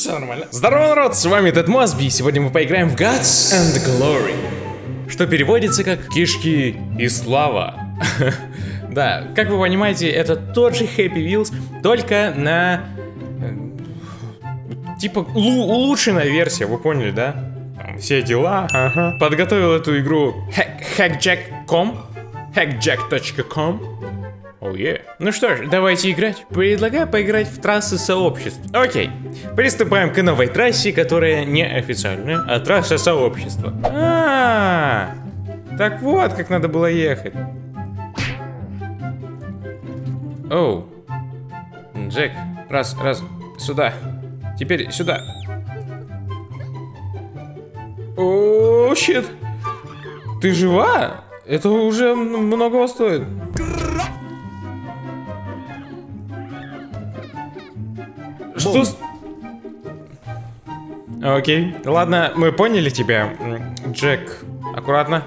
Все нормально. Здорово, народ, с вами Дед Мозби, и сегодня мы поиграем в Guts and Glory, что переводится как «Кишки и слава». Да, как вы понимаете, это тот же Happy Wheels, только на... типа улучшенная версия, вы поняли, да? Там все дела, ага. Подготовил эту игру hackjack.com. Oh yeah. Ну что ж, давайте играть. Предлагаю поиграть в трассы сообществ. Окей. Приступаем к новой трассе, которая не официальная, а трасса сообщества. Так вот, как надо было ехать. Оу. Джек, раз, сюда. Теперь сюда. О, щит. Ты жива? Это уже многого стоит. Что с... Окей. Ладно, мы поняли тебя. Джек, аккуратно.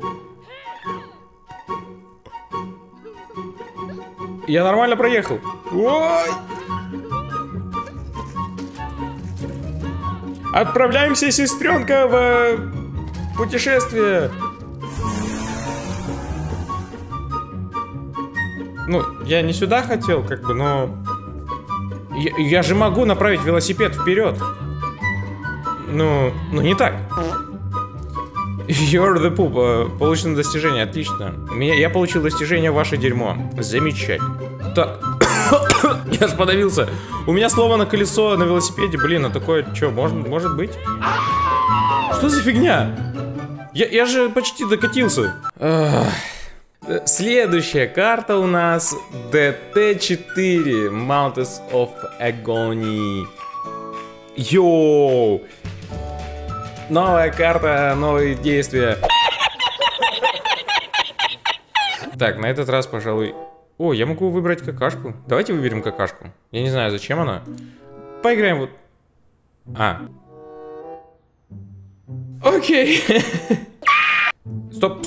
Я нормально проехал. Ой! Отправляемся, сестренка, в путешествие. Ну, я не сюда хотел, как бы, но... Я же могу направить велосипед вперед. Ну не так. You're the poop. Получено достижение, отлично. Я получил достижение ваше дерьмо. Замечательно. Так. Я ж подавился. У меня сломано колесо на велосипеде. Блин, а такое что, может быть? Что за фигня? Я же почти докатился. Следующая карта у нас DT4 Mountains of Agony. Йоу! Новая карта, новые действия. Так, на этот раз, пожалуй... О, я могу выбрать какашку. Давайте выберем какашку. Я не знаю, зачем она. Поиграем вот... Окей. Стоп.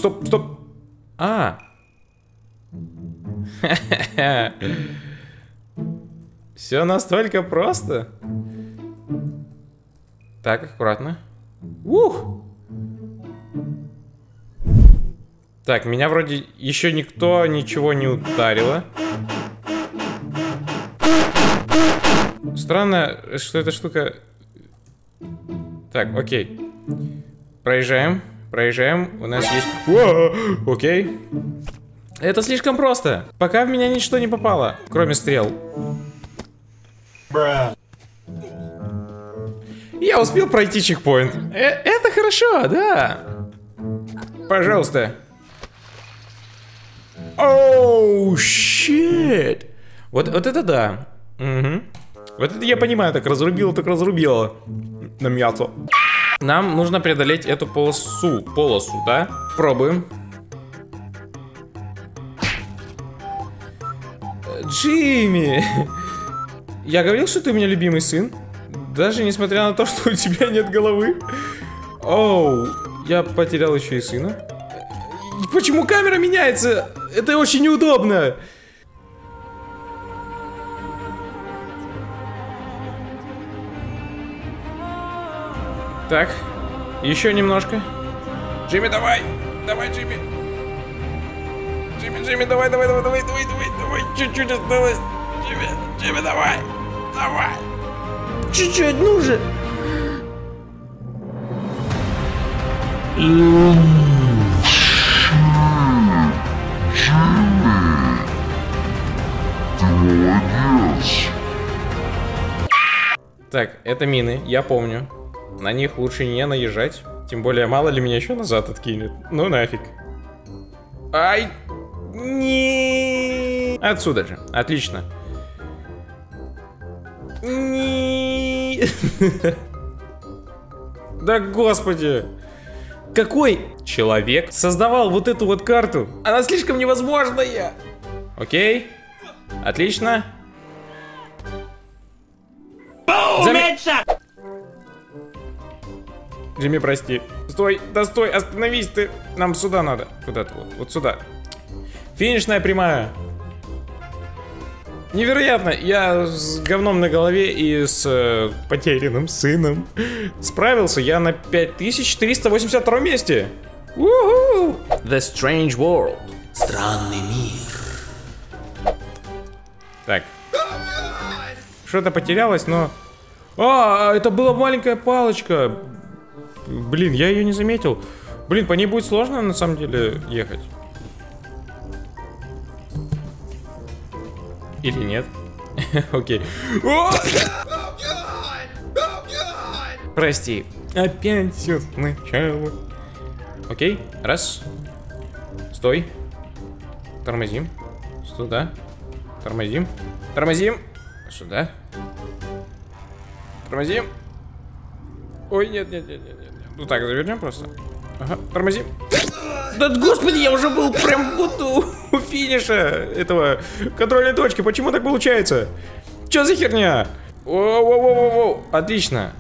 Все настолько просто. Так, аккуратно. Ух! Так, меня вроде еще никто ничего не ударило. Странно, что эта штука... Так, окей. Проезжаем. У нас есть... Окей. Это слишком просто. Пока в меня ничто не попало, кроме стрел. Я успел пройти чекпоинт. Это хорошо, да. Пожалуйста. Оу, щит. Вот это да. Угу. Вот это я понимаю, так разрубило. На мясо. Нам нужно преодолеть эту полосу, да? Пробуем. Джимми! Я говорил, что ты у меня любимый сын? Даже несмотря на то, что у тебя нет головы? Оу, я потерял еще и сына. Почему камера меняется? Это очень неудобно. Так, еще немножко. Джимми, давай! Давай, Джимми! Джимми, давай! Чуть-чуть осталось! Джимми, давай! Чуть-чуть, ну же! Так, это мины, я помню. На них лучше не наезжать. Тем более, мало ли меня еще назад откинет. Ну нафиг. Ай! Не. Отсюда же. Отлично. Не. Да господи. Какой человек создавал вот эту вот карту? Она слишком невозможная. Окей. Отлично. Джимми, прости. Стой, да стой, остановись ты. Нам сюда надо. Куда-то вот сюда. Финишная прямая. Невероятно! Я с говном на голове и с потерянным сыном справился. Я на 5482 месте. У-ху! The Strange World. Странный мир. Так. Что-то потерялось, но... А, это была маленькая палочка. Блин, я ее не заметил. Блин, по ней будет сложно на самом деле ехать. Или нет? Окей. Прости. Опять все сначала. Окей, раз. Стой. Тормозим. Сюда. Тормозим. Тормозим. Сюда. Тормозим. Ой, нет. Ну так, завернем просто. Ага, тормозим. Да господи, я уже был прям вот у финиша этого контрольной точки. Почему так получается? Что за херня? Воу. Отлично.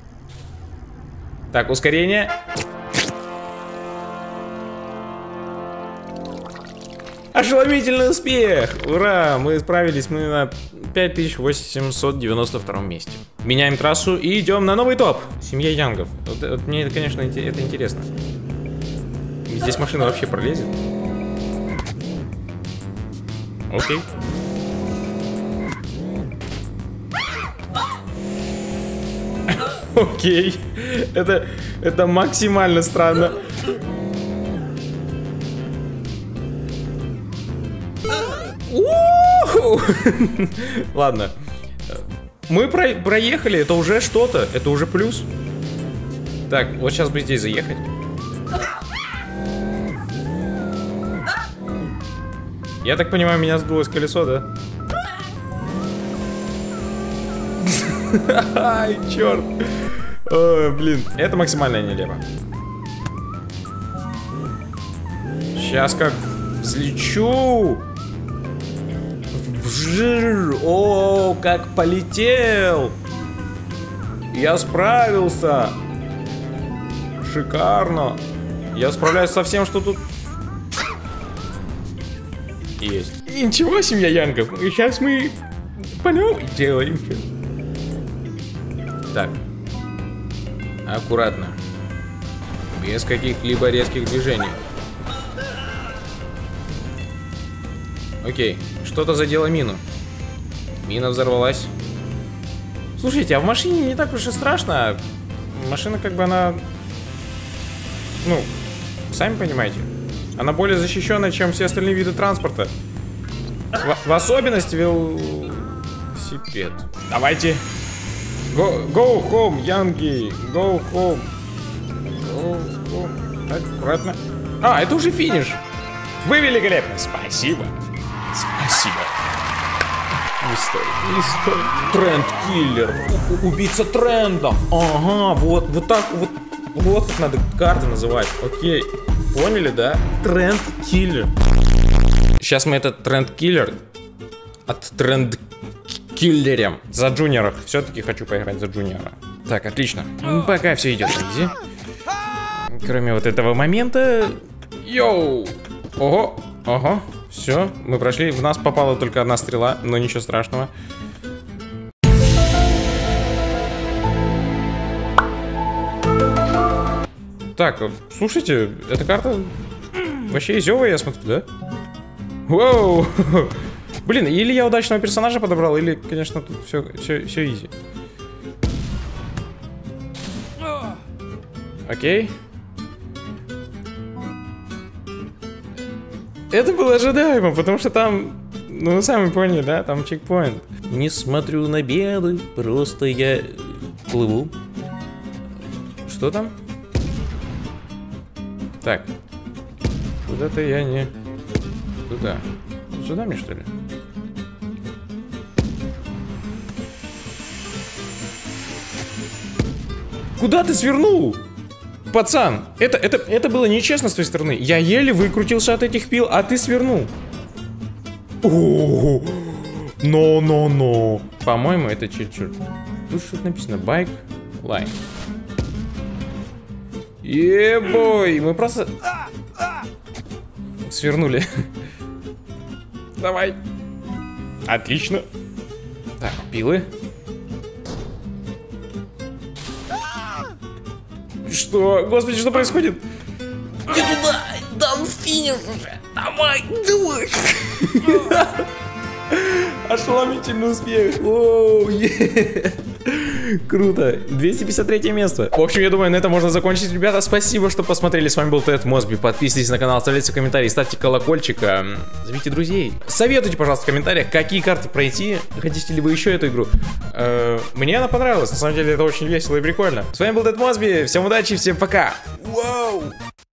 Так, ускорение. Ошеломительный успех! Ура! Мы справились, мы на 5892 месте. Меняем трассу и идем на новый топ. Семья Янгов. Вот мне это, конечно, это интересно. Здесь машина вообще пролезет. Окей. Окей. Это максимально странно. Ладно. Мы проехали, это уже что-то, это уже плюс. Так, вот сейчас бы здесь заехать. Я так понимаю, меня сдулось колесо, да? Ай, черт. Ой, блин, это максимально нелепо. Сейчас как взлечу. О, как полетел! Я справился! Шикарно! Я справляюсь со всем, что тут есть. Ничего, семья Янгов. Сейчас мы по новой делаем. Так. Аккуратно. Без каких-либо резких движений. Окей. Что-то задело мину. Мина взорвалась. Слушайте, а в машине не так уж и страшно. Машина как бы она... Ну, сами понимаете. Она более защищенная, чем все остальные виды транспорта. В особенности велосипед. Давайте. Go home, Янги. Go home. Go home. Так, аккуратно. А, это уже финиш. Вы великолепны. Спасибо. Спасибо. Тренд-киллер. Убийца трендов. Ага, вот так вот. Вот как надо карты называть. Окей. Поняли, да? Тренд-киллер. Сейчас мы этот тренд-киллер от тренд-киллерем за джуниоров. Все-таки хочу поиграть за джуниора. Так, отлично. Пока все идет на изи. Кроме вот этого момента. Йоу. Ого. Ага. Все, мы прошли. В нас попала только одна стрела, но ничего страшного. Так, слушайте, эта карта вообще изёвая, я смотрю, да? Воу! Блин, или я удачного персонажа подобрал, или, конечно, тут все изи. Окей. Это было ожидаемо, потому что там, ну вы сами поняли, да, там чекпоинт. Не смотрю на беды, просто я плыву. Что там? Так. Куда-то я не... Куда? Сюда мне, что ли? Куда ты свернул? Пацан, это было нечестно с твоей стороны. Я еле выкрутился от этих пил, а ты свернул. О, но. По-моему, это чересчур. Тут что-то написано. Байк лайн. Ебой, мы просто свернули. Давай. Отлично. Так, пилы. Что? Господи, что происходит? Не туда! Там финиш уже! Давай, давай! Ошеломительный успех. Оу, круто. 253 место. В общем, я думаю, на этом можно закончить. Ребята, спасибо, что посмотрели. С вами был Тед Мосби. Подписывайтесь на канал, оставляйте комментарии, ставьте колокольчик, зовите друзей. Советуйте, пожалуйста, в комментариях, какие карты пройти. Хотите ли вы еще эту игру? Мне она понравилась. На самом деле, это очень весело и прикольно. С вами был Тед Мосби. Всем удачи, всем пока. Вау!